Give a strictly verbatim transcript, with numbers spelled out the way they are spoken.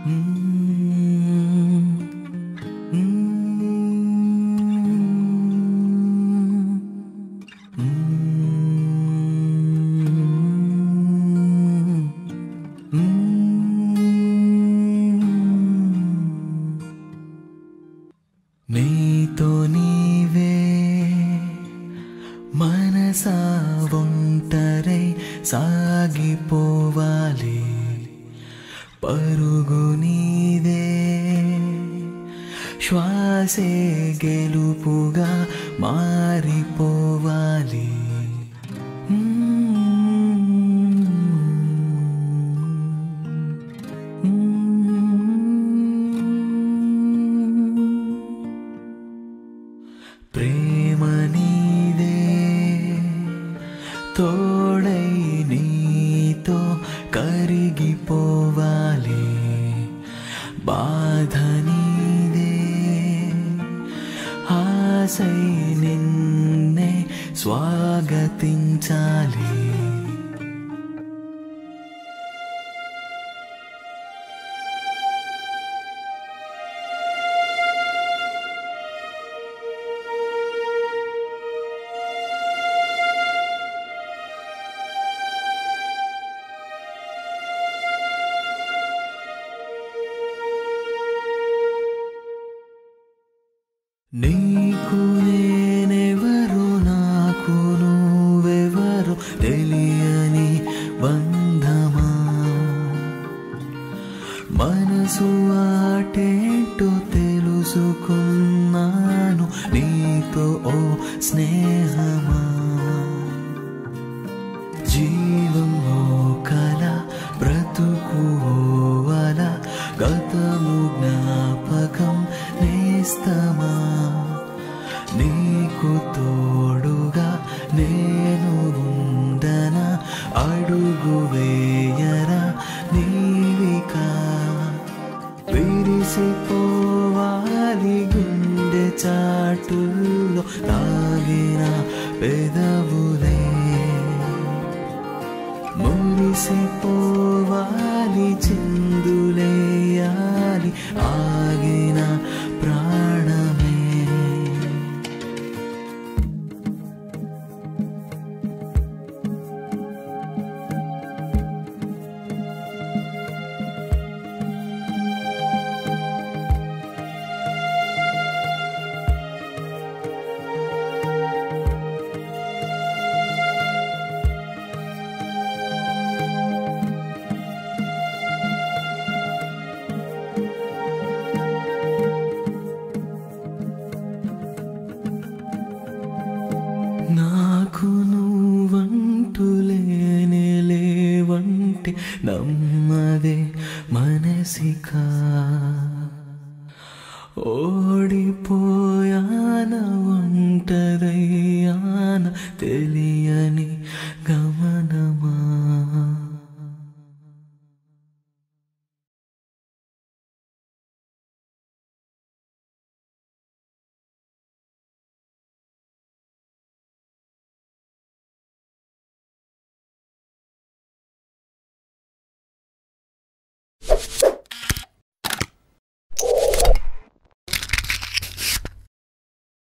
నీతో నీవే మనసా ఒంటరై సాగిపోవాలి, పరుగు నీదే శ్వాసే గెలుపుగా మారిపోవాలి. ప్రేమ నీదే తోడై నీతో కరిగిపోవాలి, బాధ నీదే ఆశై నిన్నే స్వాగతించాలి. నీకు నేనెవరు, నాకు నువ్వెవరు తెలియని బంధమా, మనసు ఆటేంటో తెలుసుకున్నాను నీతో ఓ స్నేహమా. జీవం ఓ కల, బ్రతుకు ఓ వల, గతము జ్ఞాపకం నేస్తమా, నీకు తోడుగా నేను ఉండనా, అడుగు వేయరా నీవికా, విరిసిపోవాలి గుండె చాటుల్లో తాగిన పెదవులే, మురిసిపోవాలి చిందులేయాలి ఆగిన ప్రాణమే. నాకు నువ్వంటూ లేనే లేవంటే నమ్మదే మనసికా, ఓడిపోయాన ఒంటరయ్యాన తెలియని గమ